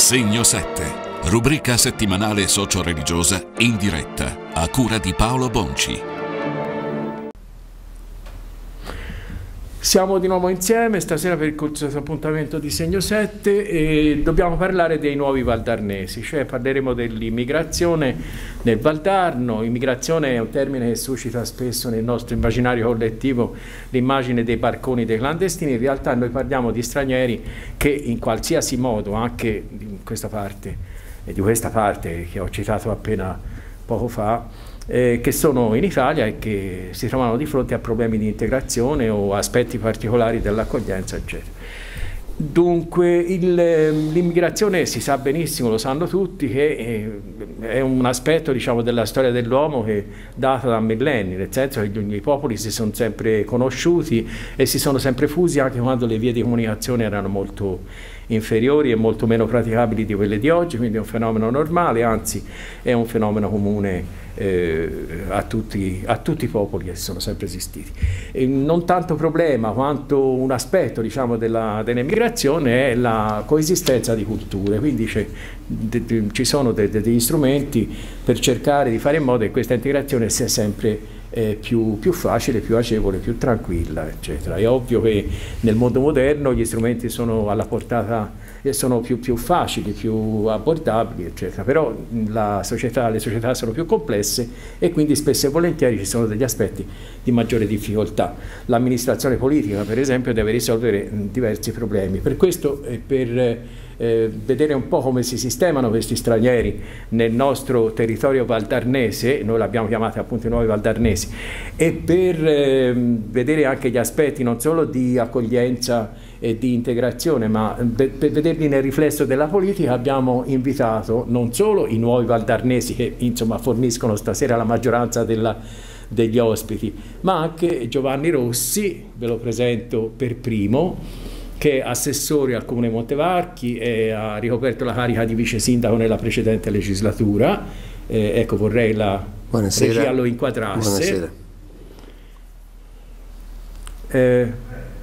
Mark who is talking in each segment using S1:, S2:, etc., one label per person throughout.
S1: Segno 7, rubrica settimanale socio-religiosa in diretta, a cura di Paolo Bonci.
S2: Siamo di nuovo insieme stasera per il corso appuntamento di Segno 7 e dobbiamo parlare dei nuovi valdarnesi, cioè parleremo dell'immigrazione nel Valdarno. Immigrazione è un termine che suscita spesso nel nostro immaginario collettivo l'immagine dei barconi dei clandestini. In realtà noi parliamo di stranieri che in qualsiasi modo, anche di questa parte che ho citato appena poco fa, che sono in Italia e che si trovano di fronte a problemi di integrazione o aspetti particolari dell'accoglienza, eccetera. Dunque l'immigrazione si sa benissimo, lo sanno tutti, che è un aspetto, diciamo, della storia dell'uomo che data da millenni, nel senso che i popoli si sono sempre conosciuti e si sono sempre fusi anche quando le vie di comunicazione erano molto inferiori e molto meno praticabili di quelle di oggi, quindi è un fenomeno normale, anzi è un fenomeno comune a tutti i popoli che sono sempre esistiti. Non tanto problema quanto un aspetto, diciamo, dell'immigrazione è la coesistenza di culture, quindi ci sono degli strumenti per cercare di fare in modo che questa integrazione sia sempre più facile, più agevole, più tranquilla, eccetera. È ovvio che nel mondo moderno gli strumenti sono alla portata e sono più facili, più abbordabili, eccetera, però le società sono più complesse e quindi spesso e volentieri ci sono degli aspetti di maggiore difficoltà. L'amministrazione politica, per esempio, deve risolvere diversi problemi. Per questo, per vedere un po' come si sistemano questi stranieri nel nostro territorio valdarnese, noi l'abbiamo chiamata appunto i nuovi valdarnesi, e per vedere anche gli aspetti non solo di accoglienza e di integrazione, ma per vederli nel riflesso della politica, abbiamo invitato non solo i nuovi valdarnesi che insomma forniscono stasera la maggioranza degli ospiti, ma anche Giovanni Rossi, ve lo presento per primo, che è assessore al Comune Montevarchi e ha ricoperto la carica di vice sindaco nella precedente legislatura. Ecco, vorrei la regia lo inquadrasse.
S3: Buonasera.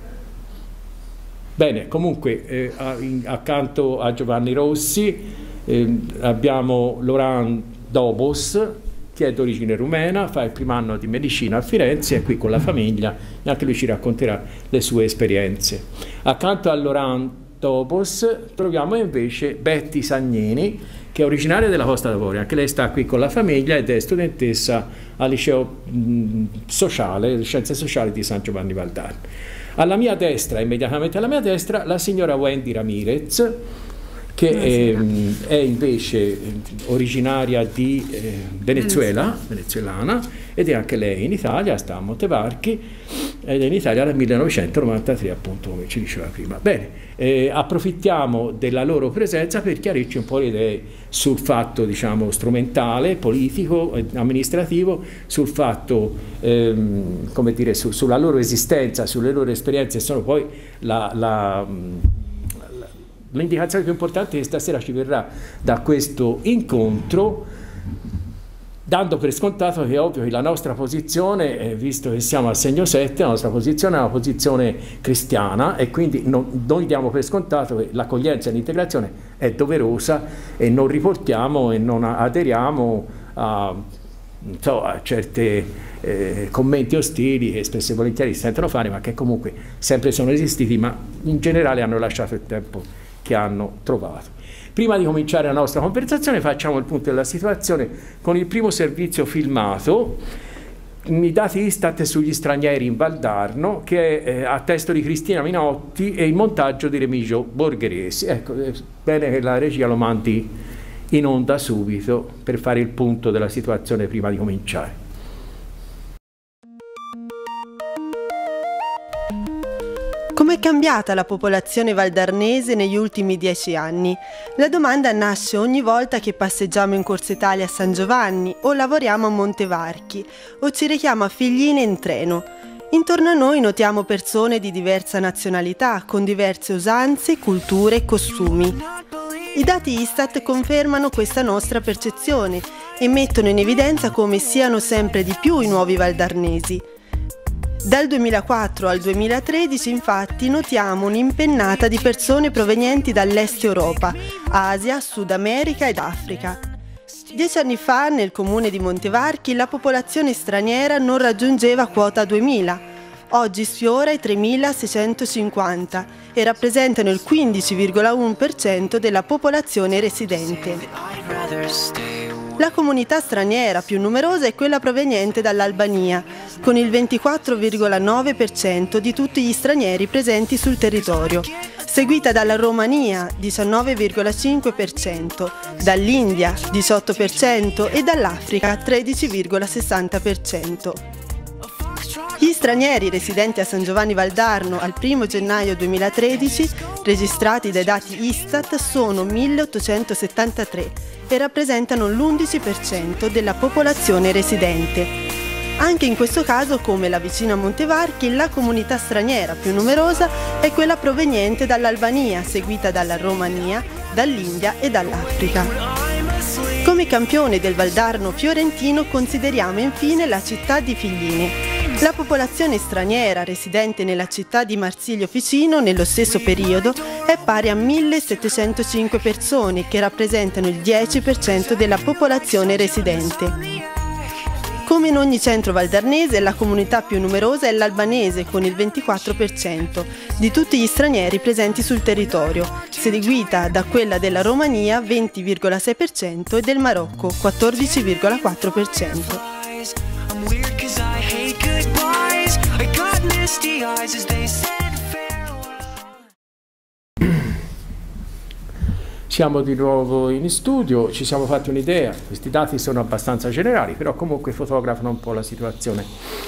S2: Bene, comunque accanto a Giovanni Rossi abbiamo Laurent Dobos, che è d'origine rumena, fa il primo anno di medicina a Firenze, è qui con la famiglia e anche lui ci racconterà le sue esperienze. Accanto a Laurent Dobos troviamo invece Betty Sagnini, che è originaria della Costa d'Avorio, anche lei sta qui con la famiglia ed è studentessa al liceo sociale, Scienze Sociali di San Giovanni Valdarno. Alla mia destra, immediatamente alla mia destra, la signora Wendy Ramirez, che è invece originaria di venezuelana, ed è anche lei in Italia, sta a Montevarchi, ed è in Italia dal 1993, appunto, come ci diceva prima. Bene, approfittiamo della loro presenza per chiarirci un po' le idee sul fatto, diciamo, strumentale, politico, amministrativo, sul fatto, come dire, sulla loro esistenza, sulle loro esperienze. Sono poi l'indicazione più importante che stasera ci verrà da questo incontro, dando per scontato che è ovvio che la nostra posizione, visto che siamo al Segno 7, la nostra posizione è una posizione cristiana e quindi noi diamo per scontato che l'accoglienza e l'integrazione è doverosa e non riportiamo e non aderiamo a certi commenti ostili che spesso e volentieri si sentono fare, ma che comunque sempre sono esistiti, ma in generale hanno lasciato il tempo che hanno trovato. Prima di cominciare la nostra conversazione facciamo il punto della situazione con il primo servizio filmato, i dati Istat sugli stranieri in Valdarno, che è a testo di Cristina Minotti e il montaggio di Remigio Borgheresi. Ecco, è bene che la regia lo mandi in onda subito per fare il punto della situazione prima di cominciare.
S4: Com'è cambiata la popolazione valdarnese negli ultimi 10 anni? La domanda nasce ogni volta che passeggiamo in Corsa Italia a San Giovanni o lavoriamo a Montevarchi o ci rechiamo a Figline in treno. Intorno a noi notiamo persone di diversa nazionalità, con diverse usanze, culture e costumi. I dati Istat confermano questa nostra percezione e mettono in evidenza come siano sempre di più i nuovi valdarnesi. Dal 2004 al 2013 infatti notiamo un'impennata di persone provenienti dall'est Europa, Asia, Sud America ed Africa. 10 anni fa nel comune di Montevarchi la popolazione straniera non raggiungeva quota 2000, oggi sfiora i 3.650 e rappresentano il 15,1% della popolazione residente. La comunità straniera più numerosa è quella proveniente dall'Albania, con il 24,9% di tutti gli stranieri presenti sul territorio, seguita dalla Romania 19,5%, dall'India 18% e dall'Africa 13,60%. Gli stranieri residenti a San Giovanni Valdarno al 1 gennaio 2013, registrati dai dati Istat, sono 1873 e rappresentano l'11% della popolazione residente. Anche in questo caso, come la vicina Montevarchi, la comunità straniera più numerosa è quella proveniente dall'Albania, seguita dalla Romania, dall'India e dall'Africa. Come campione del Valdarno fiorentino consideriamo infine la città di Figline. La popolazione straniera residente nella città di Marsiglio Ficino nello stesso periodo è pari a 1.705 persone che rappresentano il 10% della popolazione residente. Come in ogni centro valdarnese, la comunità più numerosa è l'albanese con il 24% di tutti gli stranieri presenti sul territorio, seguita da quella della Romania 20,6% e del Marocco 14,4%.
S2: Siamo di nuovo in studio, ci siamo fatti un'idea, questi dati sono abbastanza generali, però comunque fotografano un po' la situazione,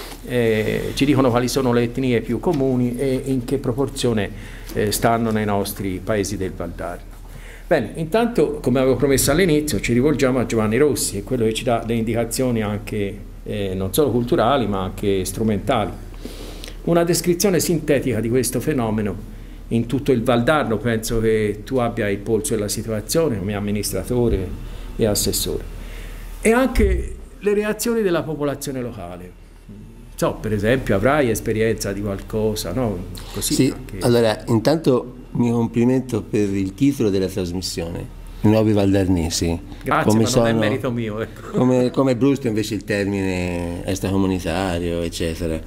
S2: ci dicono quali sono le etnie più comuni e in che proporzione stanno nei nostri paesi del Valdarno. Bene, intanto come avevo promesso all'inizio ci rivolgiamo a Giovanni Rossi, è quello che ci dà le indicazioni anche non solo culturali ma anche strumentali. Una descrizione sintetica di questo fenomeno in tutto il Valdarno, penso che tu abbia il polso della situazione come amministratore e assessore, e anche le reazioni della popolazione locale. So, per esempio, avrai esperienza di qualcosa, no? Così
S3: sì,
S2: anche...
S3: Allora, intanto mi complimento per il titolo della trasmissione, I Nuovi Valdarnesi.
S2: Grazie, ma non è merito mio. Ecco.
S3: Come brusco invece il termine extracomunitario, eccetera.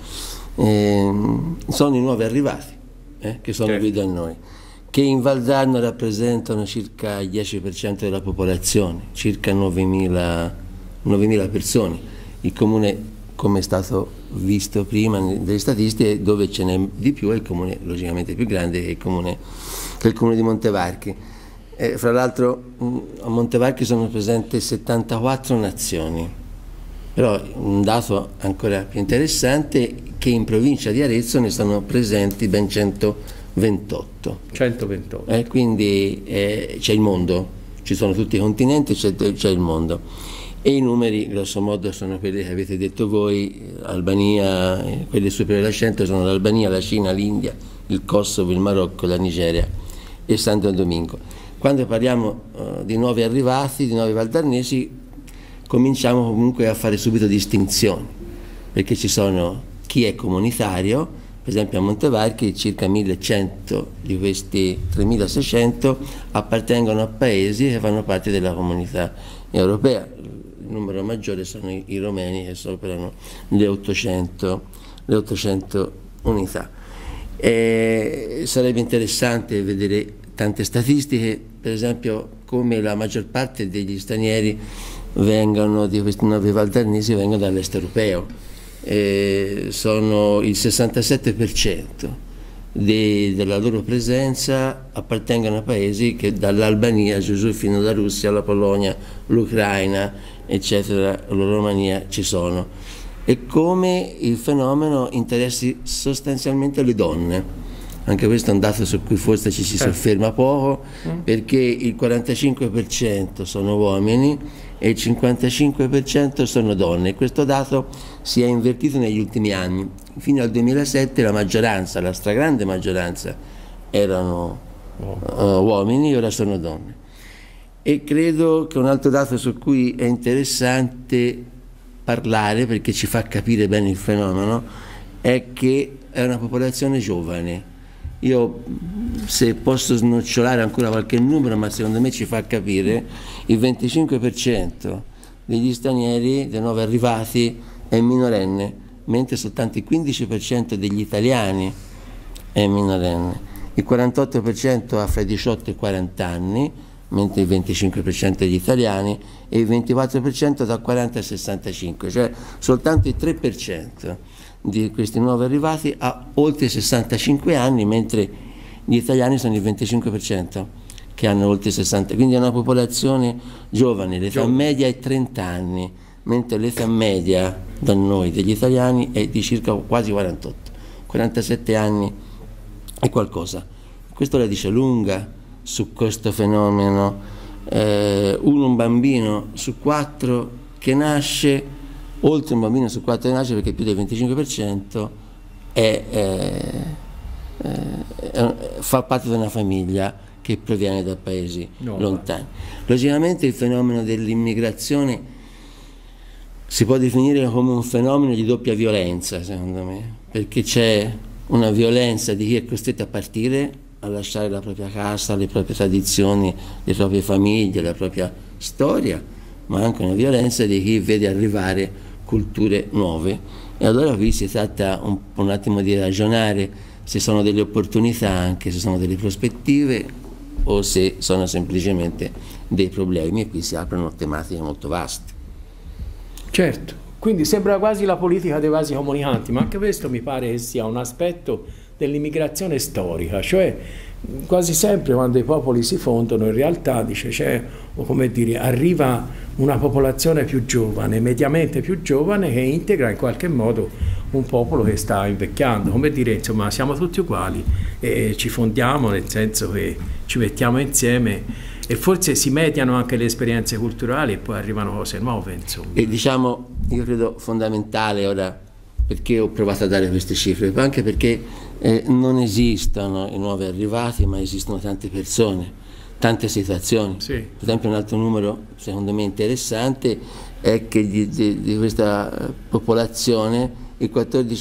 S3: Sono i nuovi arrivati. Che sono qui da noi, che in Valdarno rappresentano circa il 10% della popolazione, circa 9.000 persone. Il comune, come è stato visto prima delle statistiche, dove ce n'è di più è il comune logicamente più grande, che è il comune di Montevarchi. Fra l'altro a Montevarchi sono presenti 74 nazioni, però un dato ancora più interessante che in provincia di Arezzo ne sono presenti ben 128.
S2: 128.
S3: Quindi c'è il mondo, ci sono tutti i continenti, c'è il mondo. E i numeri grosso modo sono quelli che avete detto voi, Albania, quelli superiori al 100 sono l'Albania, la Cina, l'India, il Kosovo, il Marocco, la Nigeria e Santo Domingo. Quando parliamo di nuovi arrivati, di nuovi valdarnesi, cominciamo comunque a fare subito distinzioni, perché ci sono chi è comunitario, per esempio a Montevarchi circa 1.100 di questi 3.600 appartengono a paesi che fanno parte della comunità europea, il numero maggiore sono i romeni che superano le 800 unità. Sarebbe interessante vedere tante statistiche, per esempio come la maggior parte degli stranieri di questi nuovi valdarnesi vengono dall'est europeo. Sono il 67% della loro presenza appartengono a paesi che dall'Albania giù fino alla Russia, la Polonia, l'Ucraina, eccetera, la Romania ci sono. E come il fenomeno interessi sostanzialmente le donne. Anche questo è un dato su cui forse ci si sofferma poco, perché il 45% sono uomini e il 55% sono donne, e questo dato si è invertito negli ultimi anni. Fino al 2007 la maggioranza, la stragrande maggioranza erano uomini, ora sono donne. E credo che un altro dato su cui è interessante parlare, perché ci fa capire bene il fenomeno, è che è una popolazione giovane. Io, se posso snocciolare ancora qualche numero, ma secondo me ci fa capire, il 25% degli stranieri, dei nuovi arrivati, è minorenne, mentre soltanto il 15% degli italiani è minorenne. Il 48% ha fra i 18 e i 40 anni, mentre il 25% degli italiani, e il 24% da 40 a 65, cioè soltanto il 3% di questi nuovi arrivati ha oltre 65 anni, mentre gli italiani sono il 25% che hanno oltre 60, quindi è una popolazione giovane, l'età media è 30 anni, mentre l'età media da noi degli italiani è di circa quasi 48, 47 anni e qualcosa. Questo la dice lunga su questo fenomeno. Un bambino su 4 che nasce, oltre un bambino su 4 che nasce, perché più del 25% fa parte di una famiglia che proviene da paesi lontani. Logicamente il fenomeno dell'immigrazione si può definire come un fenomeno di doppia violenza, secondo me, perché c'è una violenza di chi è costretto a partire, a lasciare la propria casa, le proprie tradizioni, le proprie famiglie, la propria storia, ma anche una violenza di chi vede arrivare culture nuove. E allora qui si tratta un attimo di ragionare se sono delle opportunità, anche se sono delle prospettive, o se sono semplicemente dei problemi, e qui si aprono tematiche molto vaste.
S2: Certo, quindi sembra quasi la politica dei vasi comunicanti, ma anche questo mi pare che sia un aspetto dell'immigrazione storica, cioè quasi sempre quando i popoli si fondono in realtà c'è, come dire, arriva una popolazione più giovane, mediamente più giovane, che integra in qualche modo un popolo che sta invecchiando, come dire, insomma, siamo tutti uguali e ci fondiamo, nel senso che ci mettiamo insieme e forse si mediano anche le esperienze culturali e poi arrivano cose nuove, insomma.
S3: E diciamo, io credo fondamentale ora, perché ho provato a dare queste cifre, anche perché non esistono i nuovi arrivati, ma esistono tante persone, tante situazioni.
S2: Sì.
S3: Per esempio un altro numero secondo me interessante è che di questa popolazione il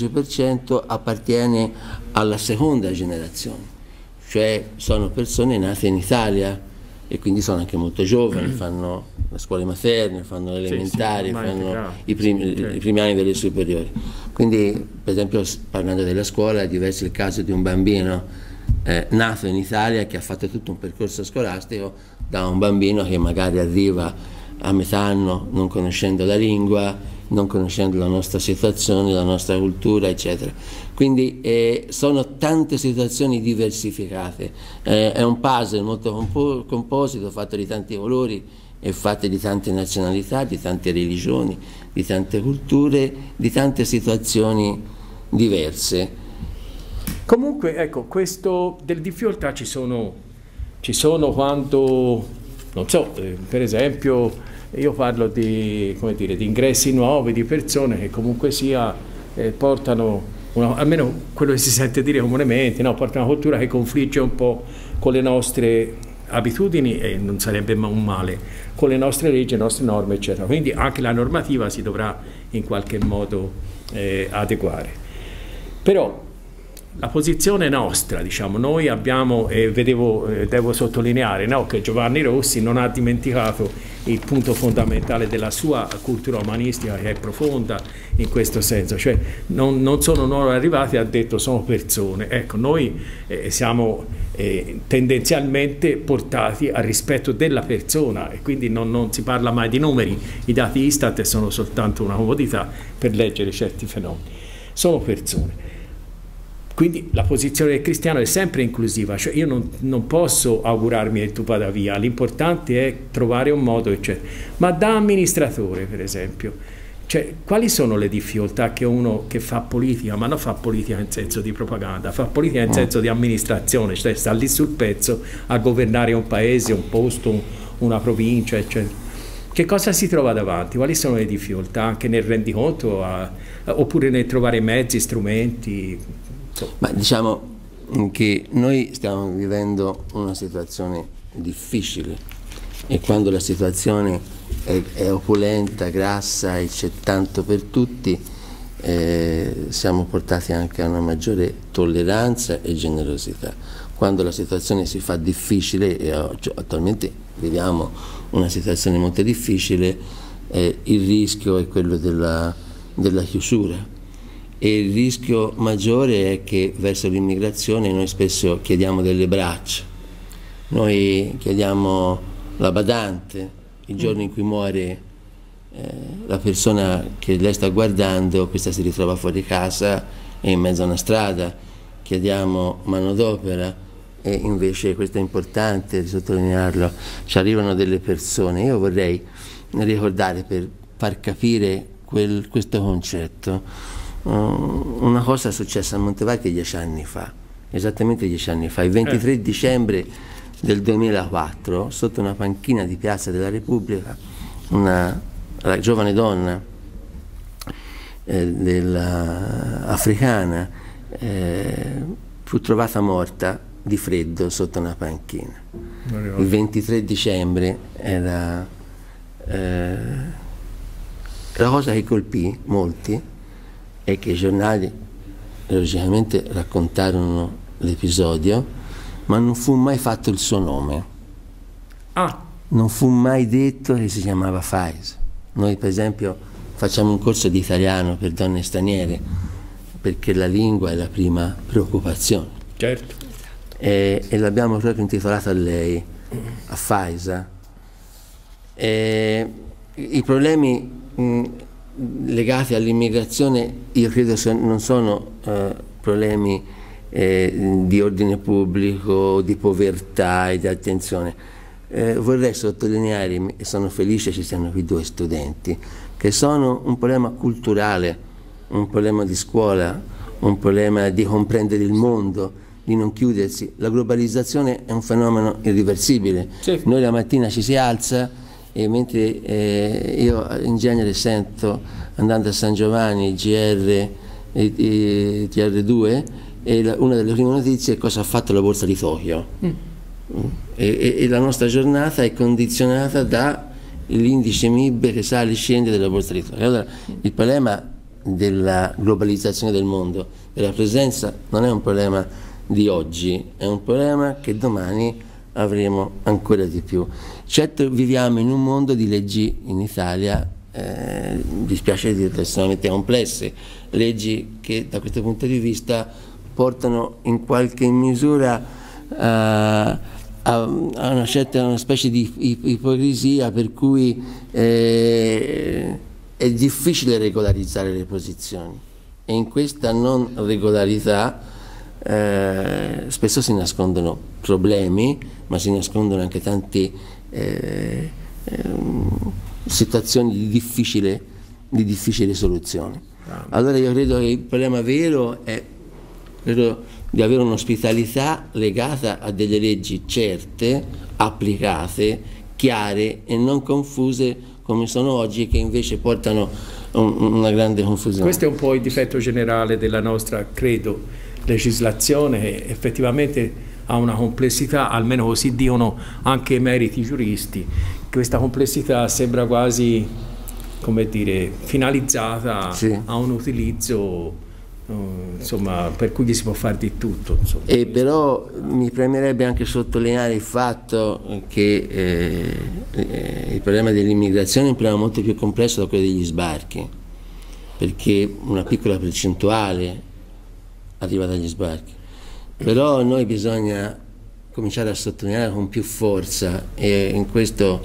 S3: 14% appartiene alla seconda generazione, cioè sono persone nate in Italia e quindi sono anche molto giovani, fanno le scuole materne, fanno le elementari, fanno i primi anni delle superiori. Quindi, per esempio, parlando della scuola, è diverso il caso di un bambino nato in Italia che ha fatto tutto un percorso scolastico da un bambino che magari arriva a metà anno non conoscendo la lingua, non conoscendo la nostra situazione, la nostra cultura, eccetera. Quindi sono tante situazioni diversificate, è un puzzle molto composito, fatto di tanti colori e fatto di tante nazionalità, di tante religioni, di tante culture, di tante situazioni diverse.
S2: Comunque, ecco, questo del difficoltà ci sono quando, non so, per esempio, io parlo di, come dire, di ingressi nuovi, di persone che comunque sia portano, almeno quello che si sente dire comunemente, no? Portano una cultura che confligge un po' con le nostre abitudini, e non sarebbe un male, con le nostre leggi, le nostre norme, eccetera. Quindi anche la normativa si dovrà in qualche modo adeguare. Però la posizione nostra, diciamo, noi abbiamo, devo sottolineare, no, che Giovanni Rossi non ha dimenticato il punto fondamentale della sua cultura umanistica, che è profonda in questo senso, cioè non sono nuovi arrivati, ha detto sono persone. Ecco, noi siamo tendenzialmente portati al rispetto della persona e quindi non si parla mai di numeri, i dati Istat sono soltanto una comodità per leggere certi fenomeni, sono persone. Quindi la posizione del cristiano è sempre inclusiva, cioè io non posso augurarmi che tu vada via, l'importante è trovare un modo, eccetera. Ma da amministratore, per esempio, cioè, quali sono le difficoltà che uno che fa politica, ma non fa politica in senso di propaganda, fa politica in senso di amministrazione, cioè sta lì sul pezzo a governare un paese, un posto, una provincia, eccetera. Che cosa si trova davanti? Quali sono le difficoltà anche nel rendiconto oppure nel trovare mezzi, strumenti?
S3: Ma diciamo che noi stiamo vivendo una situazione difficile e quando la situazione è opulenta, grassa e c'è tanto per tutti, siamo portati anche a una maggiore tolleranza e generosità. Quando la situazione si fa difficile, e attualmente viviamo una situazione molto difficile, il rischio è quello della chiusura, e il rischio maggiore è che verso l'immigrazione noi spesso chiediamo delle braccia, noi chiediamo la badante, il giorno in cui muore la persona che lei sta guardando, questa si ritrova fuori casa e in mezzo a una strada, chiediamo manodopera, e invece questo è importante sottolinearlo, ci arrivano delle persone. Io vorrei ricordare, per far capire questo concetto, una cosa successa a Montevarchi 10 anni fa, esattamente 10 anni fa, il 23 dicembre del 2004, sotto una panchina di Piazza della Repubblica, una giovane donna africana fu trovata morta di freddo sotto una panchina. Il 23 dicembre era la cosa che colpì molti è che i giornali logicamente raccontarono l'episodio, ma non fu mai fatto il suo nome. Non fu mai detto che si chiamava Faiza. Noi per esempio facciamo un corso di italiano per donne straniere perché la lingua è la prima preoccupazione.
S2: Certo.
S3: E l'abbiamo proprio intitolato a lei, a Faiza. I problemi legati all'immigrazione io credo non sono problemi di ordine pubblico, di povertà e di attenzione. Vorrei sottolineare, e sono felice ci siano qui 2 studenti, che sono un problema culturale, un problema di scuola, un problema di comprendere il mondo, di non chiudersi. La globalizzazione è un fenomeno irriversibile. Sì. Noi la mattina ci si alza e mentre io in genere sento, andando a San Giovanni, TR2, e una delle prime notizie è cosa ha fatto la borsa di Tokyo. E la nostra giornata è condizionata dall'indice MIB che sale e scende della borsa di Tokyo. Allora, il problema della globalizzazione del mondo, della presenza, non è un problema di oggi, è un problema che domani avremo ancora di più. Certo, viviamo in un mondo di leggi in Italia, dispiace dirlo, estremamente complesse, leggi che da questo punto di vista portano in qualche misura a una specie di ipocrisia, per cui è difficile regolarizzare le posizioni, e in questa non regolarità spesso si nascondono problemi, ma si nascondono anche tante situazioni di difficile soluzione. Allora io credo che il problema vero è quello di avere un'ospitalità legata a delle leggi certe, applicate, chiare e non confuse come sono oggi, che invece portano una grande confusione.
S2: Questo è un po' il difetto generale della nostra, credo, legislazione, che effettivamente ha una complessità, almeno così dicono anche i meriti giuristi. Questa complessità sembra quasi, come dire, finalizzata a un utilizzo insomma, per cui si può fare di tutto. Insomma.
S3: E però mi premerebbe anche sottolineare il fatto che il problema dell'immigrazione è un problema molto più complesso da quello degli sbarchi, perché una piccola percentuale arriva dagli sbarchi. Però noi bisogna cominciare a sottolineare con più forza, e in questo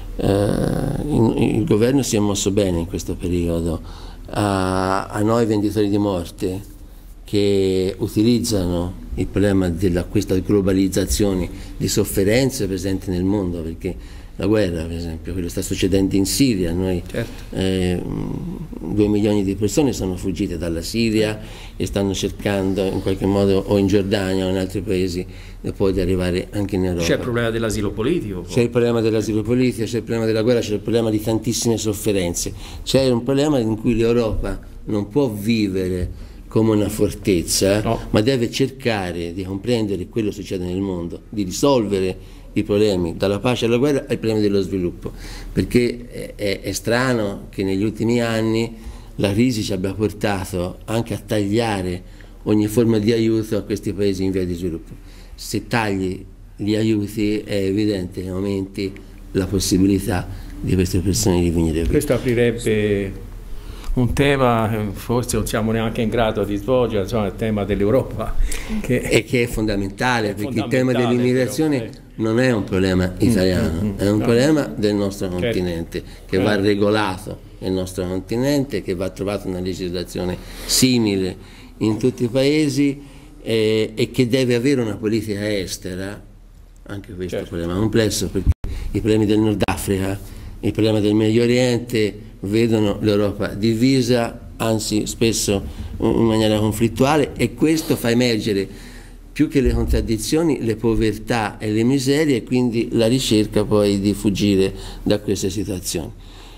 S3: il governo si è mosso bene in questo periodo, a noi venditori di morte che utilizzano il problema di questa globalizzazione di sofferenze presenti nel mondo, perché la guerra, per esempio, quello che sta succedendo in Siria, noi 2 milioni di persone sono fuggite dalla Siria e stanno cercando in qualche modo, o in Giordania o in altri paesi, poi di arrivare anche in Europa.
S2: C'è il problema dell'asilo politico.
S3: C'è il problema dell'asilo politico, c'è il problema della guerra, c'è il problema di tantissime sofferenze. C'è un problema in cui l'Europa non può vivere come una fortezza, ma deve cercare di comprendere quello che succede nel mondo, di risolvere i problemi, dalla pace alla guerra ai problemi dello sviluppo, perché è strano che negli ultimi anni la crisi ci abbia portato anche a tagliare ogni forma di aiuto a questi paesi in via di sviluppo. Se tagli gli aiuti è evidente che aumenti la possibilità di queste persone di venire qui.
S2: Questo aprirebbe un tema, forse non siamo neanche in grado di svolgere, insomma, il tema dell'Europa. Che è
S3: fondamentale, perché il tema dell'immigrazione non è un problema italiano, è un problema del nostro continente, che va regolato nel nostro continente, che va trovata una legislazione simile in tutti i paesi e che deve avere una politica estera. Anche questo è un problema complesso, perché i problemi del Nord Africa, i problemi del Medio Oriente vedono l'Europa divisa, anzi spesso in maniera conflittuale, e questo fa emergere più che le contraddizioni, le povertà e le miserie, e quindi la ricerca poi di fuggire da queste situazioni.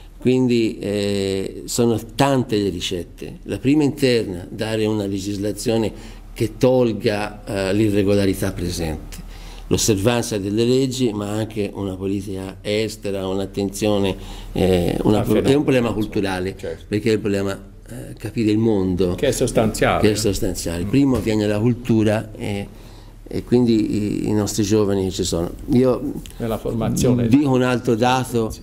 S3: Quindi sono tante le ricette. La prima interna, dare una legislazione che tolga l'irregolarità presente, l'osservanza delle leggi, ma anche una politica estera, un'attenzione, è un problema culturale, perché è il problema capire il mondo, che è sostanziale. Primo viene la cultura e quindi i nostri giovani ci sono. Io nella formazione dico un altro dato,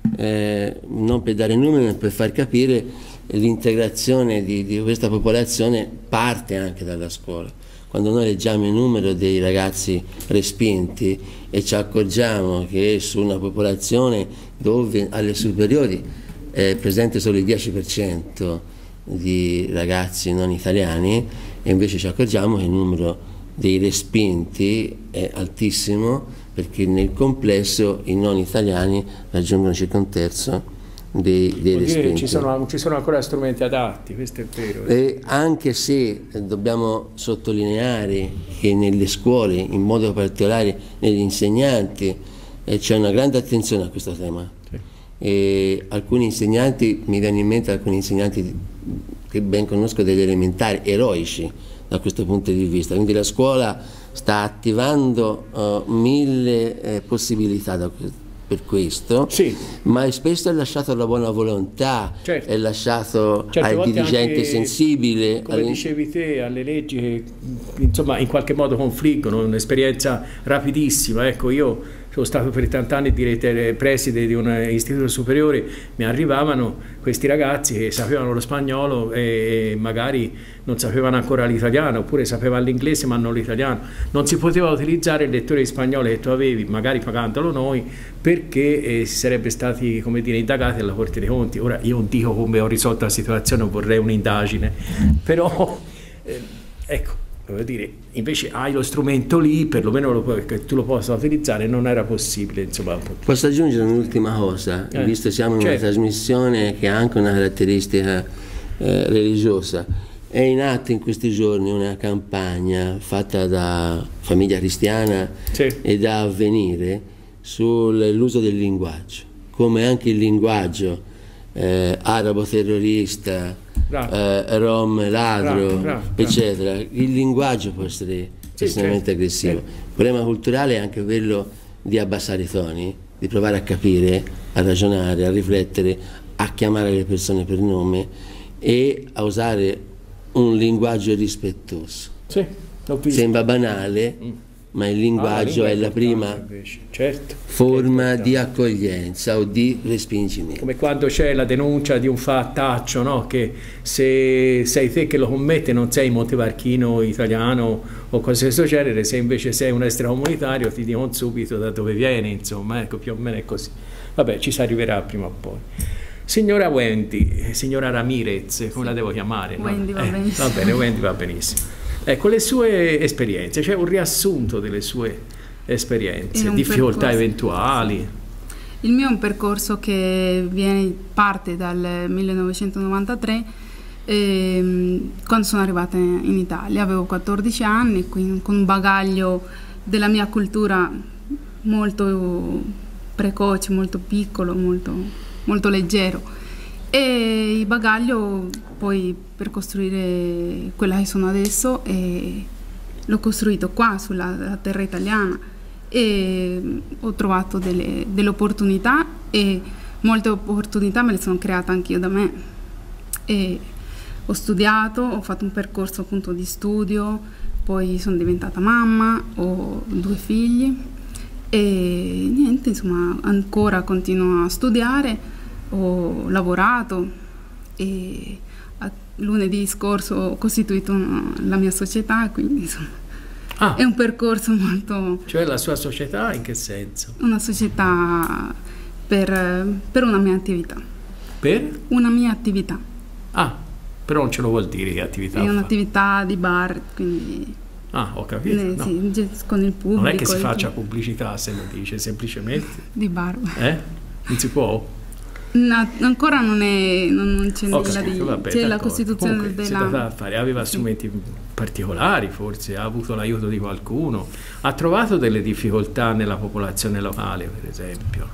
S3: non per dare numeri, ma per far capire l'integrazione di questa popolazione parte anche dalla scuola. Quando noi leggiamo il numero dei ragazzi respinti e ci accorgiamo che su una popolazione dove alle superiori è presente solo il 10% di ragazzi non italiani, e invece ci accorgiamo che il numero dei respinti è altissimo, perché nel complesso i non italiani raggiungono circa un terzo dei respinti. Ci sono ancora strumenti adatti, questo è vero. E anche se dobbiamo sottolineare che nelle scuole, in modo particolare negli insegnanti, c'è una grande attenzione a questo tema. E alcuni insegnanti, mi viene in mente alcuni insegnanti che ben conosco degli elementari, eroici da questo punto di vista, quindi la scuola sta attivando 1000 possibilità per questo, ma spesso è lasciato alla buona volontà, è lasciato al dirigente sensibile, come dicevi te, alle leggi che insomma in qualche modo confliggono. Un'esperienza rapidissima, ecco, io sono stato per tanti anni preside di un istituto superiore, mi arrivavano questi ragazzi che sapevano lo spagnolo e magari non sapevano ancora l'italiano, oppure sapevano l'inglese ma non l'italiano. Non si poteva utilizzare il lettore di spagnolo che tu avevi, magari pagandolo noi, perché si sarebbe stati, come dire, indagati alla Corte dei Conti. Ora io non dico come ho risolto la situazione, vorrei un'indagine, però ecco, voglio dire, invece hai lo strumento lì, perlomeno che tu lo possa utilizzare, non era possibile, insomma. Posso aggiungere un'ultima cosa, visto che siamo in una trasmissione che ha anche una caratteristica religiosa. È in atto in questi giorni una campagna fatta da Famiglia Cristiana e da Avvenire sull'uso del linguaggio, come anche il linguaggio arabo terrorista, rom ladro, eccetera. Il linguaggio può essere estremamente aggressivo. Il problema culturale è anche quello di abbassare i toni, di provare a capire, a ragionare, a riflettere, a chiamare le persone per nome e a usare un linguaggio rispettoso. Sembra banale, ma il linguaggio è la prima forma di accoglienza o di respingimento. Come quando c'è la denuncia di un fattaccio, no? Che se sei te che lo commette non sei montevarchino italiano o cose di questo genere, se invece sei un extracomunitario ti dicono subito da dove viene, insomma, ecco, più o meno è così. Vabbè, ci si arriverà prima o poi. Signora Wendy, signora Ramirez, come la devo chiamare? Wendy va benissimo. Va bene, Wendy va benissimo. Ecco, le sue esperienze, c'è un riassunto delle sue esperienze, difficoltà eventuali.
S5: Il mio è un percorso che parte dal 1993, quando sono arrivata in Italia. Avevo 14 anni, quindi con un bagaglio della mia cultura molto precoce, molto piccolo, molto leggero, e il bagaglio poi per costruire quella che sono adesso l'ho costruito qua sulla terra italiana, e ho trovato delle opportunità, e molte opportunità me le sono create anch'io da me. e ho studiato, ho fatto un percorso appunto di studio, poi sono diventata mamma, ho 2 figli e niente, insomma, ancora continuo a studiare, ho lavorato e lunedì scorso ho costituito la mia società, quindi insomma è un percorso molto...
S2: Cioè la sua società in che senso?
S5: Una società per una mia attività.
S2: Per?
S5: Una mia attività.
S2: Ah, però non ce lo vuol dire che attività
S5: è
S2: fa.
S5: un'attività di bar, quindi...
S2: Ah, ho capito. No.
S5: Sì, con il pubblico.
S2: Non è che si faccia pubblicità se lo dice, semplicemente.
S5: Di bar.
S2: Non si può?
S5: No, ancora non c'è nulla di...
S2: Vabbè,
S5: c'è la costituzione
S2: comunque,
S5: della...
S2: aveva strumenti particolari forse, ha avuto l'aiuto di qualcuno, ha trovato delle difficoltà nella popolazione locale per esempio?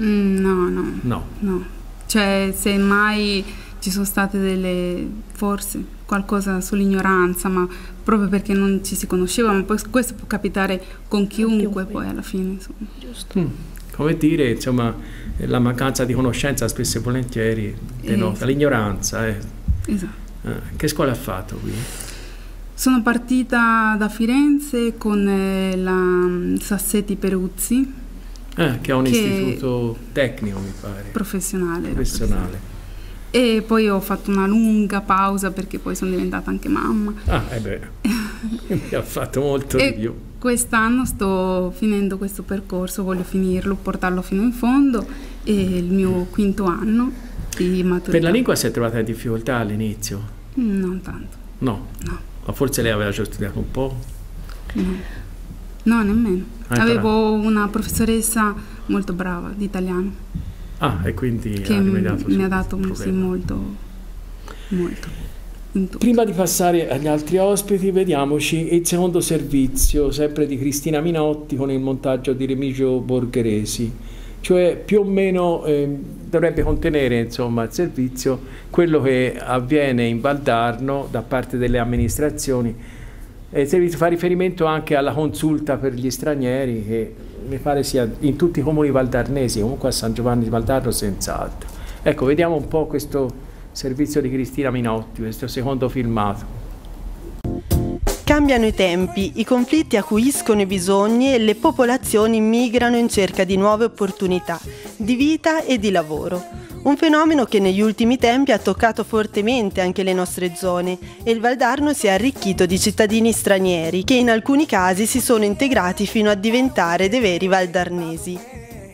S5: No. Cioè se mai ci sono state forse qualcosa sull'ignoranza, ma proprio perché non ci si conosceva, ma poi questo può capitare con chiunque poi alla fine, insomma.
S4: Giusto.
S2: Come dire, insomma, la mancanza di conoscenza spesso e volentieri denota l'ignoranza.
S5: Esatto.
S2: Che scuola ha fatto qui?
S5: Sono partita da Firenze con la Sassetti Peruzzi.
S2: Che è un istituto tecnico, mi pare.
S5: Professionale.
S2: E
S5: poi ho fatto una lunga pausa perché poi sono diventata anche mamma.
S2: Mi ha fatto molto di più.
S5: Quest'anno sto finendo questo percorso, voglio finirlo, portarlo fino in fondo, è il mio 5º anno di maturità.
S2: Per la lingua si è trovata in difficoltà all'inizio?
S5: Non tanto.
S2: No? Ma forse lei aveva già studiato un po'?
S5: No, nemmeno. Avevo una professoressa molto brava di italiano.
S2: E quindi
S5: che mi ha dato molto.
S2: Prima di passare agli altri ospiti, vediamoci il secondo servizio, sempre di Cristina Minotti, con il montaggio di Remigio Borgheresi. Cioè più o meno dovrebbe contenere, insomma, il servizio, quello che avviene in Valdarno da parte delle amministrazioni. Il servizio fa riferimento anche alla consulta per gli stranieri, che mi pare sia in tutti i comuni valdarnesi, comunque a San Giovanni di Valdarno senz'altro. Ecco, vediamo un po' questo servizio di Cristina Minotti, questo secondo filmato.
S4: Cambiano i tempi, i conflitti acuiscono i bisogni e le popolazioni migrano in cerca di nuove opportunità di vita e di lavoro. Un fenomeno che negli ultimi tempi ha toccato fortemente anche le nostre zone e il Valdarno si è arricchito di cittadini stranieri che in alcuni casi si sono integrati fino a diventare dei veri valdarnesi.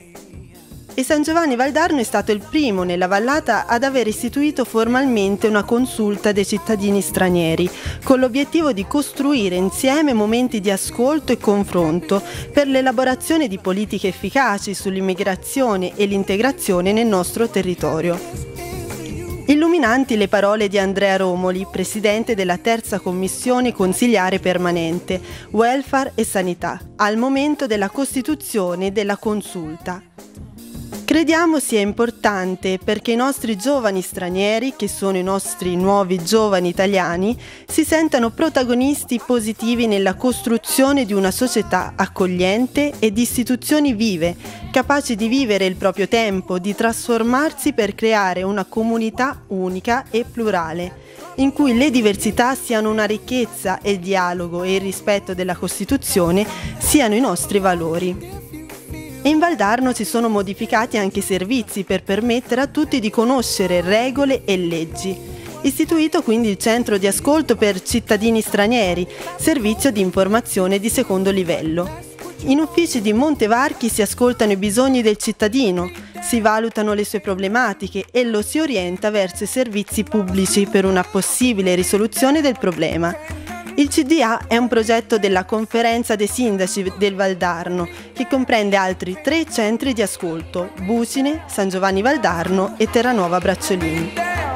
S4: E San Giovanni Valdarno è stato il primo nella vallata ad aver istituito formalmente una consulta dei cittadini stranieri, con l'obiettivo di costruire insieme momenti di ascolto e confronto per l'elaborazione di politiche efficaci sull'immigrazione e l'integrazione nel nostro territorio. Illuminanti le parole di Andrea Romoli, presidente della terza commissione consigliare permanente, Welfare e Sanità, al momento della costituzione della consulta. Crediamo sia importante perché i nostri giovani stranieri, che sono i nostri nuovi giovani italiani, si sentano protagonisti positivi nella costruzione di una società accogliente e di istituzioni vive, capaci di vivere il proprio tempo, di trasformarsi per creare una comunità unica e plurale, in cui le diversità siano una ricchezza e il dialogo e il rispetto della Costituzione siano i nostri valori. In Valdarno si sono modificati anche i servizi per permettere a tutti di conoscere regole e leggi. Istituito quindi il centro di ascolto per cittadini stranieri, servizio di informazione di secondo livello. In uffici di Montevarchi si ascoltano i bisogni del cittadino, si valutano le sue problematiche e lo si orienta verso i servizi pubblici per una possibile risoluzione del problema. Il CDA è un progetto della Conferenza dei Sindaci del Valdarno che comprende altri 3 centri di ascolto: Bucine, San Giovanni Valdarno e Terranova Bracciolini.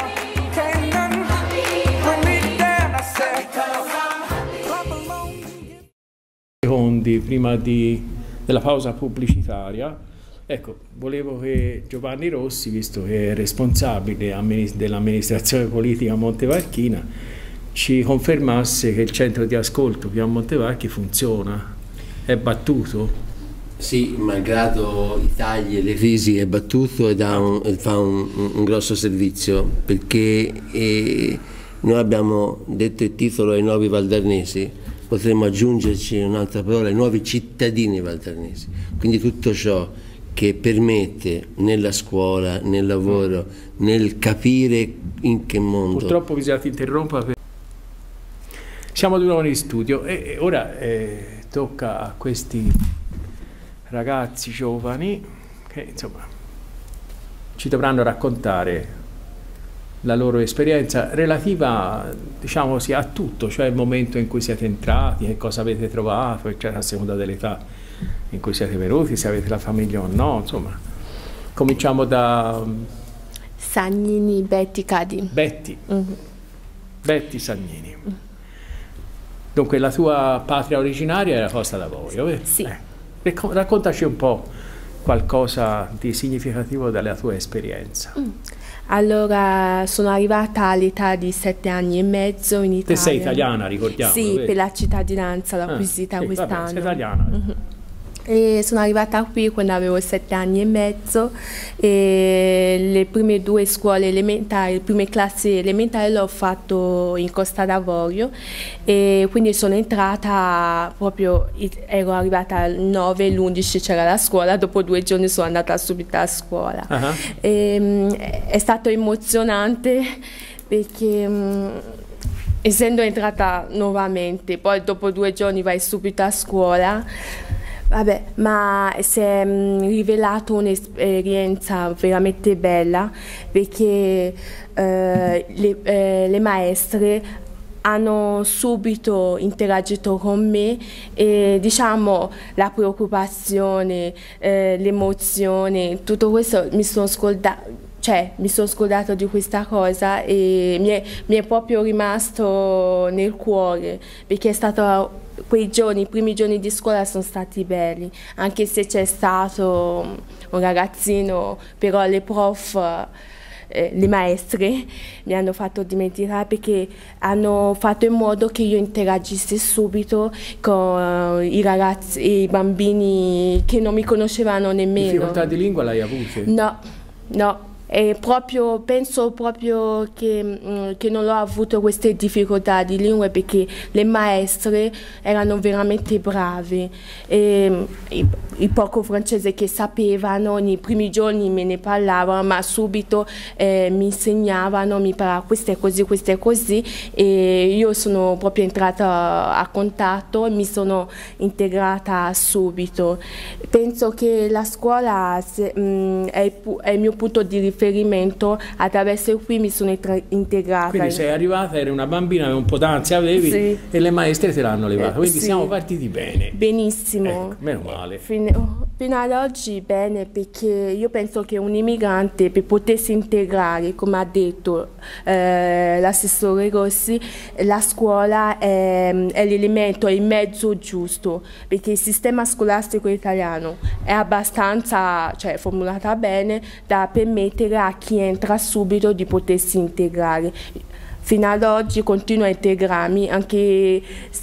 S2: Secondi prima della pausa pubblicitaria, ecco, volevo che Giovanni Rossi, visto che è responsabile dell'amministrazione politica montevarchina, ci confermasse che il centro di ascolto qui a Montevarchi funziona, è battuto?
S3: Sì, malgrado i tagli e le crisi è battuto e fa un grosso servizio, perché noi abbiamo detto il titolo ai nuovi valdarnesi, potremmo aggiungerci un'altra parola, ai nuovi cittadini valdarnesi, quindi tutto ciò che permette nella scuola, nel lavoro, nel capire in che mondo.
S2: Purtroppo bisogna ti interrompa. Siamo di nuovo in studio e ora tocca a questi ragazzi giovani che insomma ci dovranno raccontare la loro esperienza relativa, diciamo, sia a tutto, cioè il momento in cui siete entrati, che cosa avete trovato, eccetera, a seconda dell'età in cui siete venuti, se avete la famiglia o no, insomma. Cominciamo da
S6: Sagnini Betty Cadi.
S2: Betty. Betty Sagnini. Dunque la tua patria originaria era Costa d'Avorio, vero?
S6: Sì.
S2: Raccontaci un po' qualcosa di significativo della tua esperienza.
S6: Allora, sono arrivata all'età di 7 anni e mezzo in Italia.
S2: Te sei italiana, ricordiamo?
S6: Sì,
S2: vero?
S6: per la cittadinanza l'ho acquisita
S2: sì,
S6: quest'anno.
S2: Vabbè, sei italiana.
S6: E sono arrivata qui quando avevo 7 anni e mezzo e le prime 2 scuole elementari, le prime classi elementari l'ho fatto in Costa d'Avorio e quindi sono entrata proprio, ero arrivata al 9, l'11 c'era la scuola, dopo 2 giorni sono andata subito a scuola. È stato emozionante perché essendo entrata nuovamente, poi dopo 2 giorni vai subito a scuola. Vabbè, ma si è rivelato un'esperienza veramente bella perché le maestre hanno subito interagito con me e diciamo la preoccupazione, l'emozione, tutto questo mi sono scordato di questa cosa e mi è proprio rimasto nel cuore perché è stato quei giorni, i primi giorni di scuola sono stati belli, anche se c'è stato un ragazzino, però le prof, le maestre mi hanno fatto dimenticare perché hanno fatto in modo che io interagissi subito con i ragazzi, i bambini che non mi conoscevano nemmeno.
S2: Difficoltà di lingua l'hai avute?
S6: No, no. E penso proprio che non ho avuto queste difficoltà di lingua perché le maestre erano veramente brave e il poco francese che sapevano nei primi giorni me ne parlavano ma subito mi insegnavano, mi parlavano questo è così e io sono proprio entrata a contatto e mi sono integrata subito. Penso che la scuola è il mio punto di riferimento, attraverso qui mi sono integrata.
S2: Quindi sei arrivata, eri una bambina, avevi un po' d'ansia, avevi
S6: sì.
S2: E le maestre te l'hanno levata, quindi
S6: sì.
S2: Siamo partiti bene.
S6: Benissimo.
S2: Ecco, meno male.
S6: Fino ad oggi bene, perché io penso che un immigrante per potersi integrare, come ha detto l'assessore Rossi, la scuola è l'elemento, è il mezzo giusto, perché il sistema scolastico italiano è abbastanza, cioè formulata bene, da permettere a chi entra subito di potersi integrare. Fino ad oggi continuo a integrarmi, anche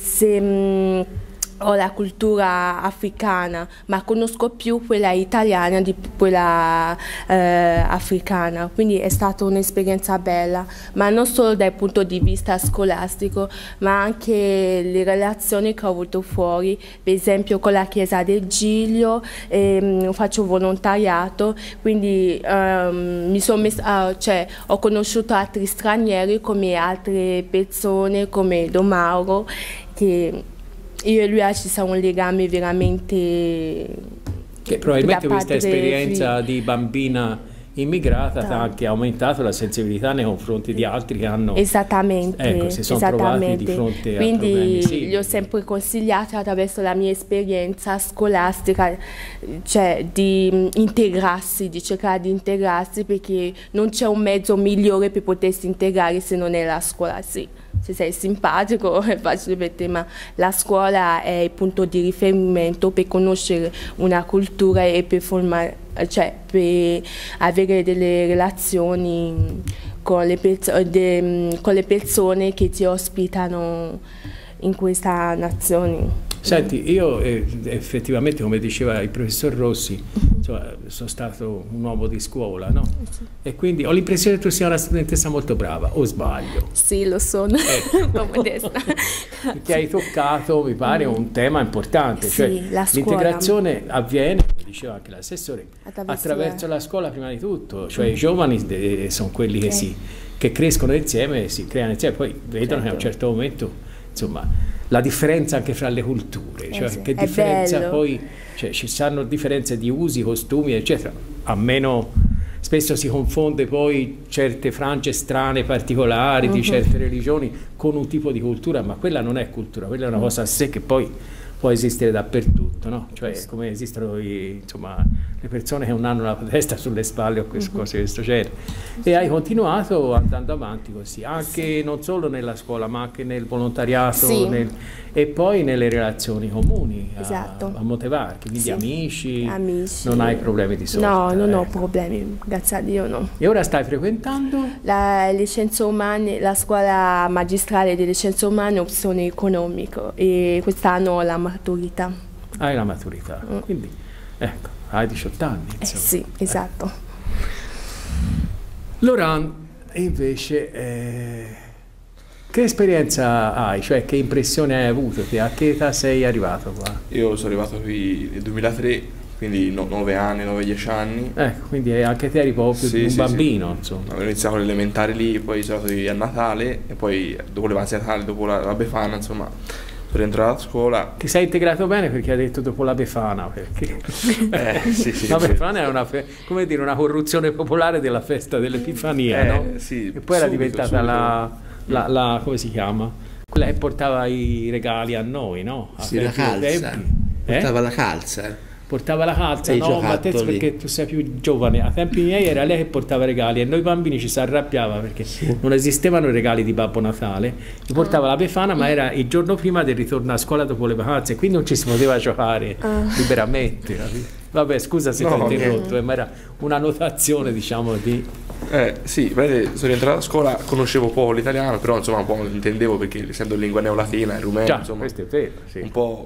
S6: se ho la cultura africana, ma conosco più quella italiana di quella africana, quindi è stata un'esperienza bella, ma non solo dal punto di vista scolastico, ma anche le relazioni che ho avuto fuori, per esempio con la Chiesa del Giglio, faccio volontariato, quindi mi sono ho conosciuto altri stranieri come altre persone, come Don Mauro, che io e lui ci siamo un legame veramente.
S2: Che probabilmente questa esperienza di bambina immigrata ha anche aumentato la sensibilità nei confronti di altri che hanno.
S6: Esattamente.
S2: Ecco, si sono trovati di fronte a problemi simili.
S6: Gli ho sempre consigliato attraverso la mia esperienza scolastica, cioè di integrarsi, di cercare di integrarsi, perché non c'è un mezzo migliore per potersi integrare se non è la scuola, sì. Se sei simpatico è facile per te, ma la scuola è il punto di riferimento per conoscere una cultura e per per avere delle relazioni con le persone che ti ospitano in questa nazione.
S2: Senti, io effettivamente, come diceva il professor Rossi, insomma, sono stato un uomo di scuola, no? E quindi ho l'impressione che tu sia una studentessa molto brava, o sbaglio?
S6: Sì, lo sono, modesta.
S2: Perché hai toccato, mi pare, un tema importante,
S6: Sì,
S2: cioè
S6: la scuola.
S2: L'integrazione avviene, come diceva anche l'assessore, attraverso la scuola prima di tutto, cioè i giovani sono quelli che crescono insieme, si creano insieme, poi vedono che a un certo momento, insomma, la differenza anche fra le culture, cioè che differenza poi, cioè, ci saranno differenze di usi, costumi, eccetera, a meno spesso si confonde poi certe frange strane, particolari di certe religioni con un tipo di cultura, ma quella non è cultura, quella è una cosa a sé che poi può esistere dappertutto, no? Cioè come esistono insomma, le persone che non hanno la testa sulle spalle o cose di questo genere. E hai continuato andando avanti così, anche non solo nella scuola ma anche nel volontariato e poi nelle relazioni comuni a Montevarchi, quindi amici, non hai problemi di sorta?
S6: No, non ho problemi, grazie a Dio no.
S2: E ora stai frequentando?
S6: Le scienze umane, la scuola magistrale delle scienze umane, opzione economico, e quest'anno la maturità.
S2: Hai la maturità, quindi ecco, hai 18 anni.
S6: Sì, esatto.
S2: Laurent, invece, che esperienza hai? Cioè, che impressione hai avuto? A che età sei arrivato qua?
S7: Io sono arrivato qui nel 2003, quindi 9 anni, 9-10 anni.
S2: Ecco, quindi anche te eri proprio un bambino, insomma.
S7: Avevo iniziato l'elementare lì, poi sono andato a Natale, e poi dopo le vacanze di Natale, dopo la Befana, insomma, sono rientrato a scuola.
S2: Ti sei integrato bene perché hai detto dopo la Befana, perché
S7: sì,
S2: la Befana è una, come dire, una corruzione popolare della festa dell'Epifania, no?
S7: Sì,
S2: e poi era diventata la come si chiama? Quella che portava i regali a noi, no?
S3: Sì, la calza. Portava la calza.
S2: Portava la calza, no, ma te perché tu sei più giovane, a tempi miei era lei che portava regali e noi bambini ci si arrabbiava perché non esistevano i regali di Babbo Natale, mi portava la Befana ma era il giorno prima del ritorno a scuola dopo le vacanze, quindi non ci si poteva giocare liberamente. Vabbè, scusa se ti ho interrotto, ma era una notazione, diciamo, di...
S7: sì, sono rientrato a scuola, conoscevo poco l'italiano, però insomma un po' intendevo perché essendo lingua neolatina e rumeno, insomma,
S2: questo è vero,
S7: un po'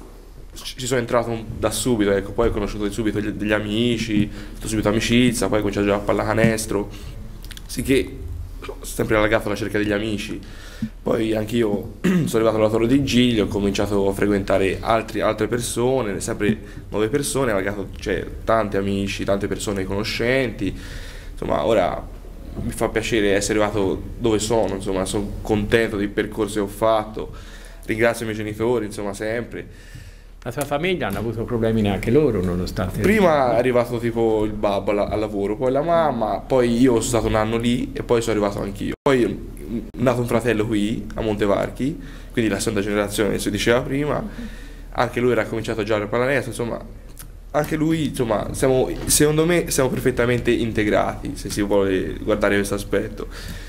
S7: ci sono entrato da subito, ecco, poi ho conosciuto subito degli amici, ho fatto subito amicizia, poi ho cominciato a giocare a pallacanestro, sì che sempre allagato alla cerca degli amici. Poi anch'io sono arrivato alla Torre di Giglio, ho cominciato a frequentare altre persone, sempre nuove persone, allagato, cioè tanti amici, tante persone conoscenti, insomma ora mi fa piacere essere arrivato dove sono, insomma sono contento del percorso che ho fatto, ringrazio i miei genitori, insomma sempre.
S2: La tua famiglia hanno avuto problemi neanche loro, nonostante...
S7: Prima è arrivato tipo il babbo al lavoro, poi la mamma, poi io sono stato un anno lì e poi sono arrivato anch'io. Poi è nato un fratello qui, a Montevarchi, quindi la seconda generazione, si diceva prima, anche lui era cominciato a giocare a pallacanestro, insomma, anche lui, insomma, secondo me siamo perfettamente integrati, se si vuole guardare questo aspetto.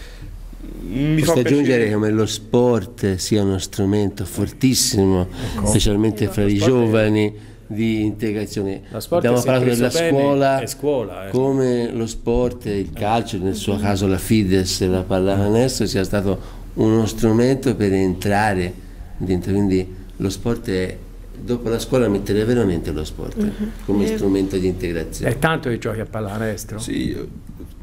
S3: Posso aggiungere come lo sport sia uno strumento fortissimo, specialmente fra i giovani, di integrazione. Abbiamo parlato della scuola, come lo sport, il calcio, nel suo caso la Fides, la pallacanestro, sia stato uno strumento per entrare dentro, quindi lo sport è, dopo la scuola mettere veramente lo sport come strumento di integrazione.
S2: È tanto che giochi a pallacanestro?
S7: Sì,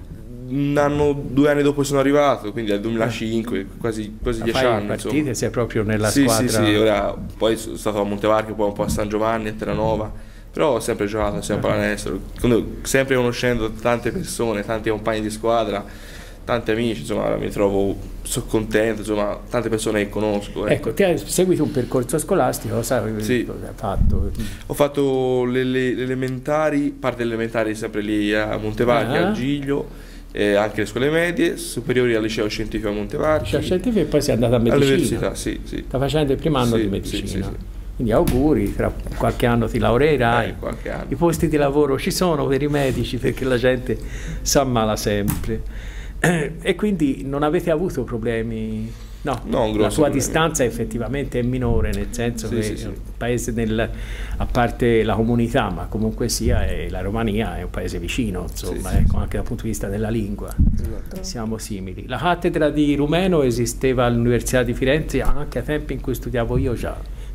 S7: 2 anni dopo sono arrivato, quindi al 2005, quasi 10 anni.
S2: Partite,
S7: insomma.
S2: sei proprio nella squadra?
S7: Sì, ora poi sono stato a Montevarchi, poi un po' a San Giovanni, a Terranova, però ho sempre giocato, sempre a pallacanestro, sempre conoscendo tante persone, tanti compagni di squadra, tanti amici, insomma mi trovo, sono contento, insomma tante persone che conosco.
S2: Ecco, ti hai seguito un percorso scolastico, sai cosa hai fatto?
S7: Ho fatto le elementari, parte delle elementari sempre lì a Montevarchi, al Giglio, anche le scuole medie, superiori al liceo scientifico a Montevarchi.
S2: Liceo scientifico e poi sei andato a medicina?
S7: All'università, sì.
S2: Sta facendo il primo anno di medicina? Sì. Quindi auguri, tra qualche anno ti laureerai.
S7: Qualche anno.
S2: I posti di lavoro ci sono per i medici perché la gente si ammala sempre. E quindi non avete avuto problemi? No, la tua distanza effettivamente è minore, nel senso che il paese, a parte la comunità, ma comunque sia, la Romania è un paese vicino, insomma, ecco, anche dal punto di vista della lingua. Siamo simili. La cattedra di rumeno esisteva all'Università di Firenze anche a tempi in cui studiavo io già,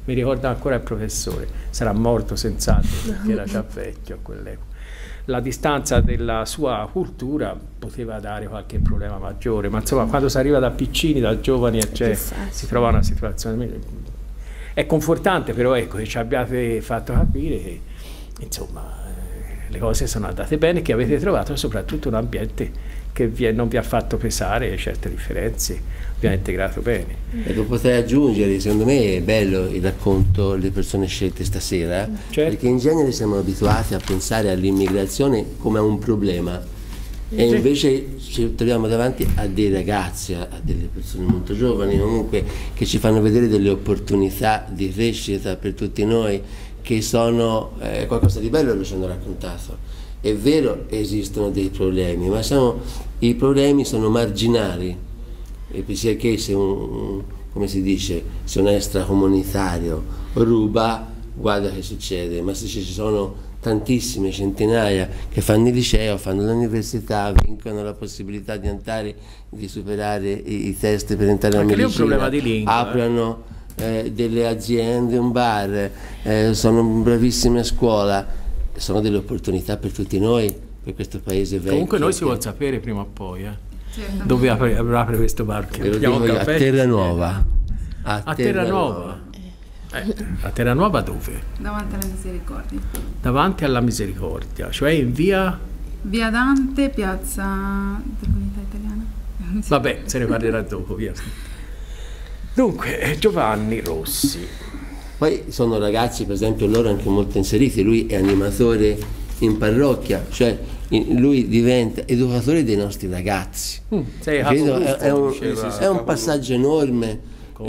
S2: mi ricorda ancora il professore, sarà morto senz'altro perché era già vecchio a quell'epoca. La distanza della sua cultura poteva dare qualche problema maggiore, ma insomma quando si arriva da piccini, da giovani, si trova una situazione... È confortante però, ecco, che ci abbiate fatto capire che insomma le cose sono andate bene, che avete trovato soprattutto un ambiente che non vi ha fatto pesare certe differenze, vi ha integrato bene.
S3: E lo potrei aggiungere, secondo me è bello il racconto delle persone scelte stasera,
S2: certo.
S3: Perché in genere siamo abituati a pensare all'immigrazione come a un problema e invece ci troviamo davanti a dei ragazzi, a delle persone molto giovani comunque, che ci fanno vedere delle opportunità di crescita per tutti noi, che sono qualcosa di bello, lo ci hanno raccontato. È vero, esistono dei problemi, ma i problemi sono marginali, e sia che se come si dice, se un extracomunitario ruba, guarda che succede, ma se ci sono tantissime, centinaia che fanno il liceo, fanno l'università, vincono la possibilità di andare, di superare i test per entrare nella medicina,
S2: è un problema di lingua,
S3: aprono delle aziende, un bar, sono bravissimi a scuola. Sono delle opportunità per tutti noi, per questo paese vecchio.
S2: Comunque noi si vuole sapere prima o poi dove apre questo bar.
S3: A Terranuova.
S2: A Terranuova. A Terranuova dove?
S5: Davanti alla Misericordia.
S2: Davanti alla Misericordia, cioè in via
S5: Dante, piazza dell'Unità Italiana.
S2: Vabbè, se ne parlerà dopo, via. Dunque, Giovanni Rossi.
S3: Poi sono ragazzi, per esempio, loro anche molto inseriti. Lui è animatore in parrocchia, cioè lui diventa educatore dei nostri ragazzi. È un passaggio enorme.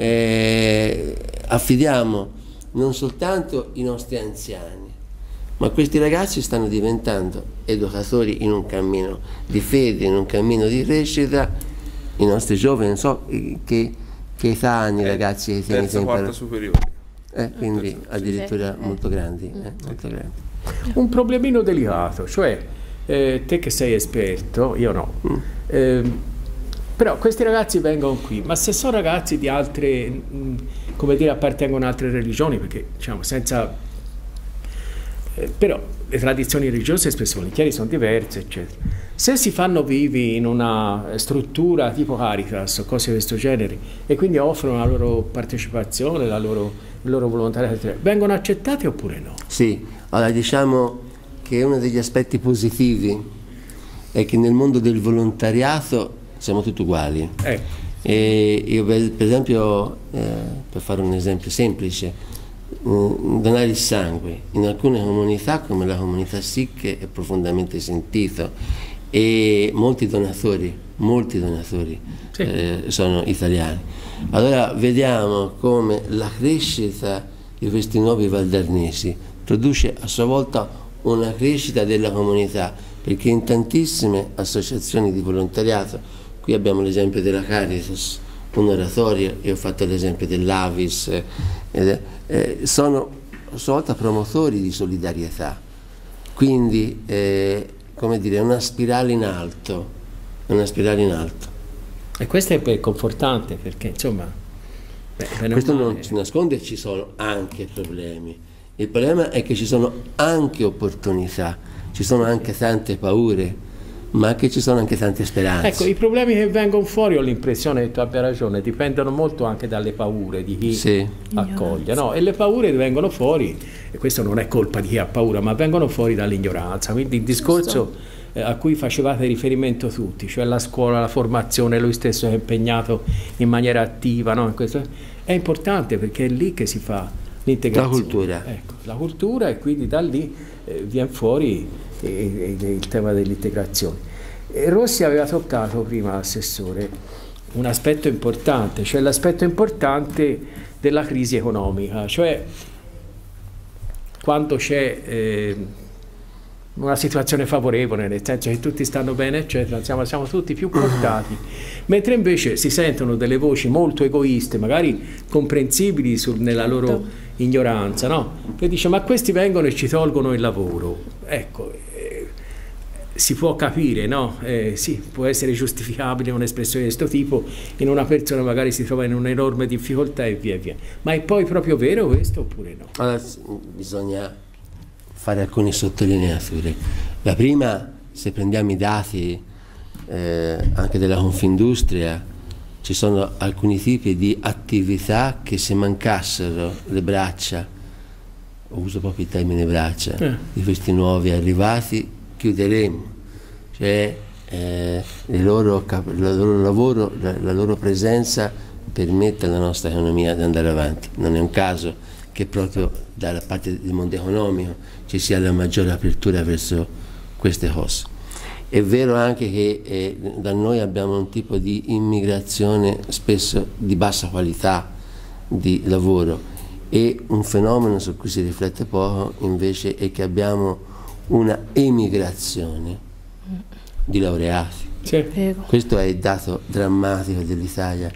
S3: Affidiamo non soltanto i nostri anziani, ma questi ragazzi stanno diventando educatori in un cammino di fede, in un cammino di crescita. I nostri giovani, non so che età hanno i ragazzi che
S7: terza, quarta superiore.
S3: Quindi addirittura molto grandi, molto grandi.
S2: Un problemino delicato, cioè te che sei esperto, io no, però questi ragazzi vengono qui, ma se sono ragazzi di altre, come dire, appartengono a altre religioni, perché diciamo senza, però le tradizioni religiose spesso e volentieri sono diverse, eccetera. Se si fanno vivi in una struttura tipo Caritas o cose di questo genere e quindi offrono la loro partecipazione, il loro volontariato, vengono accettati oppure no?
S3: Sì, allora diciamo che uno degli aspetti positivi è che nel mondo del volontariato siamo tutti uguali. E io per esempio, per fare un esempio semplice, donare il sangue in alcune comunità come la comunità Sikh è profondamente sentito, e molti donatori sì. Sono italiani. Allora vediamo come la crescita di questi nuovi valdarnesi produce a sua volta una crescita della comunità, perché in tantissime associazioni di volontariato, qui abbiamo l'esempio della Caritas, un oratorio, io ho fatto l'esempio dell'Avis, sono a sua volta promotori di solidarietà, quindi come dire, una spirale in alto,
S2: E questo è confortante, perché insomma
S3: questo non ci nasconde, ci sono anche problemi. Il problema è che ci sono anche opportunità, ci sono anche tante paure, ma che ci sono anche tante speranze.
S2: Ecco, i problemi che vengono fuori, ho l'impressione che tu abbia ragione, dipendono molto anche dalle paure di chi accoglie, no? E le paure vengono fuori, e questo non è colpa di chi ha paura, ma vengono fuori dall'ignoranza. Quindi il discorso a cui facevate riferimento tutti, cioè la scuola, la formazione, lui stesso è impegnato in maniera attiva, no? Questo è importante, perché è lì che si fa l'integrazione.
S3: La cultura.
S2: Ecco, la cultura, e quindi da lì viene fuori il tema dell'integrazione. Rossi aveva toccato prima, assessore, un aspetto importante, cioè l'aspetto importante della crisi economica, cioè quando c'è una situazione favorevole, nel senso che tutti stanno bene, eccetera, siamo tutti più portati, mentre invece si sentono delle voci molto egoiste, magari comprensibili nella loro ignoranza, no? Che dice: ma questi vengono e ci tolgono il lavoro. Ecco, si può capire, no? Sì, può essere giustificabile un'espressione di questo tipo in una persona magari si trova in un'enorme difficoltà e via via. Ma è poi proprio vero questo oppure no?
S3: Allora, bisogna fare alcune sottolineature. La prima, se prendiamo i dati anche della Confindustria, ci sono alcuni tipi di attività che se mancassero le braccia, uso proprio il termine braccia, di questi nuovi arrivati, chiuderemo, cioè il loro lavoro, la loro presenza permette alla nostra economia di andare avanti. Non è un caso che proprio dalla parte del mondo economico ci sia la maggiore apertura verso queste cose. È vero anche che da noi abbiamo un tipo di immigrazione spesso di bassa qualità di lavoro, e un fenomeno su cui si riflette poco invece è che abbiamo una emigrazione di laureati.
S2: Sì.
S3: Questo è il dato drammatico dell'Italia.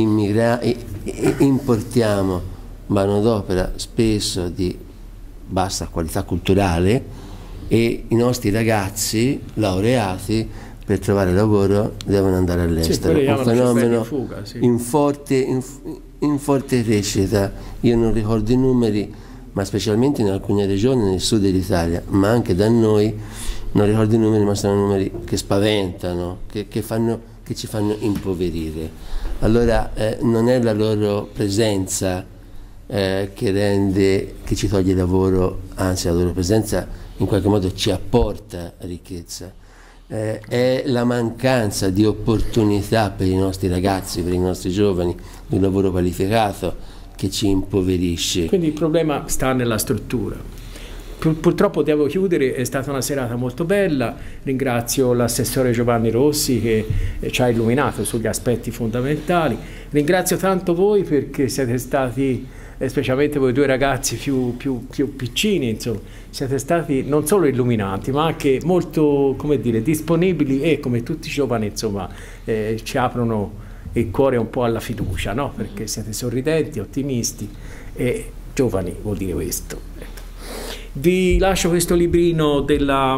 S3: Importiamo manodopera spesso di bassa qualità culturale, e i nostri ragazzi laureati per trovare lavoro devono andare all'estero.
S2: Sì, un
S3: fenomeno
S2: fuga, sì.
S3: in forte crescita. Io non ricordo i numeri, ma specialmente in alcune regioni nel sud dell'Italia, ma anche da noi, non ricordo i numeri, ma sono numeri che spaventano, che ci fanno impoverire. Allora non è la loro presenza che ci toglie lavoro, anzi la loro presenza in qualche modo ci apporta ricchezza. È la mancanza di opportunità per i nostri ragazzi, per i nostri giovani, di un lavoro qualificato che ci impoverisce.
S2: Quindi il problema sta nella struttura. Purtroppo devo chiudere, è stata una serata molto bella, ringrazio l'assessore Giovanni Rossi che ci ha illuminato sugli aspetti fondamentali, ringrazio tanto voi perché siete stati, specialmente voi due ragazzi più piccini, insomma, siete stati non solo illuminanti ma anche molto, come dire, disponibili, e come tutti i giovani, insomma, ci aprono il cuore un po' alla fiducia, no? Perché siete sorridenti, ottimisti, e giovani vuol dire questo. Vi lascio questo librino della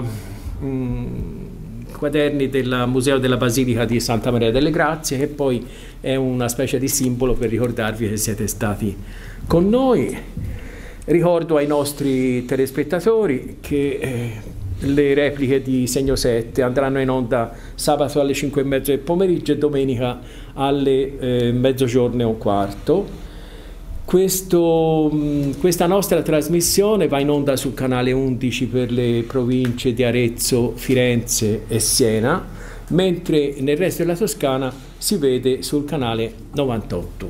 S2: quaderni del Museo della Basilica di Santa Maria delle Grazie, che poi è una specie di simbolo per ricordarvi che siete stati con noi. Ricordo ai nostri telespettatori che le repliche di Segno 7 andranno in onda sabato alle 5:30 del pomeriggio e domenica alle mezzogiorno e un quarto. Questa nostra trasmissione va in onda sul canale 11 per le province di Arezzo, Firenze e Siena, mentre nel resto della Toscana si vede sul canale 98.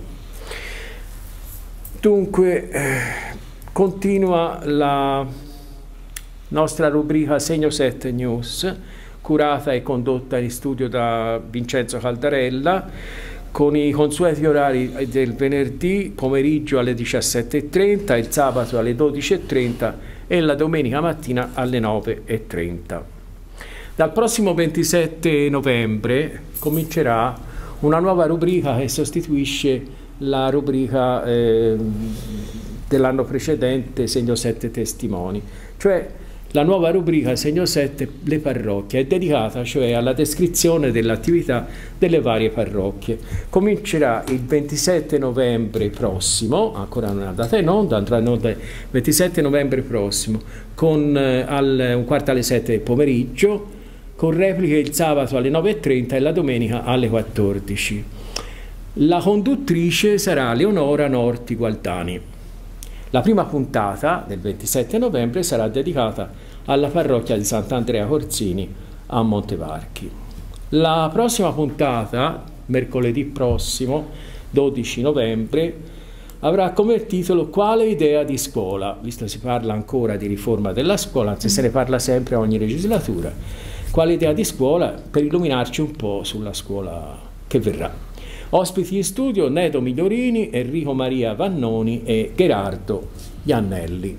S2: Dunque, continua la nostra rubrica Segno 7 News, curata e condotta in studio da Vincenzo Caldarella, con i consueti orari del venerdì pomeriggio alle 17:30, il sabato alle 12:30 e la domenica mattina alle 9:30. Dal prossimo 27 novembre comincerà una nuova rubrica che sostituisce la rubrica dell'anno precedente, Segno 7 Testimoni, cioè la nuova rubrica Segno 7 Le parrocchie è dedicata cioè alla descrizione dell'attività delle varie parrocchie. Comincerà il 27 novembre prossimo, ancora non è andata in onda, andrà in onda il 27 novembre prossimo con un quarto alle 7 del pomeriggio, con repliche il sabato alle 9:30 e la domenica alle 14. La conduttrice sarà Leonora Norti Gualtani. La prima puntata del 27 novembre sarà dedicata alla parrocchia di Sant'Andrea Corsini a Montevarchi. La prossima puntata, mercoledì prossimo, 12 novembre, avrà come titolo Quale idea di scuola? Visto che si parla ancora di riforma della scuola, anzi se ne parla sempre a ogni legislatura. Quale idea di scuola? Per illuminarci un po' sulla scuola che verrà. Ospiti in studio Nedo Migliorini, Enrico Maria Vannoni e Gerardo Iannelli.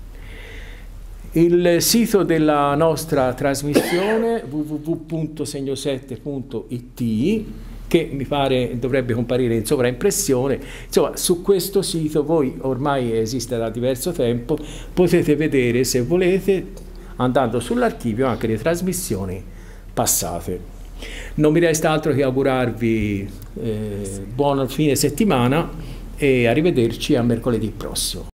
S2: Il sito della nostra trasmissione www.segno7.it, che mi pare dovrebbe comparire in sovraimpressione. Insomma, su questo sito voi ormai esiste da diverso tempo, potete vedere se volete andando sull'archivio anche le trasmissioni passate. Non mi resta altro che augurarvi buon fine settimana e arrivederci a mercoledì prossimo.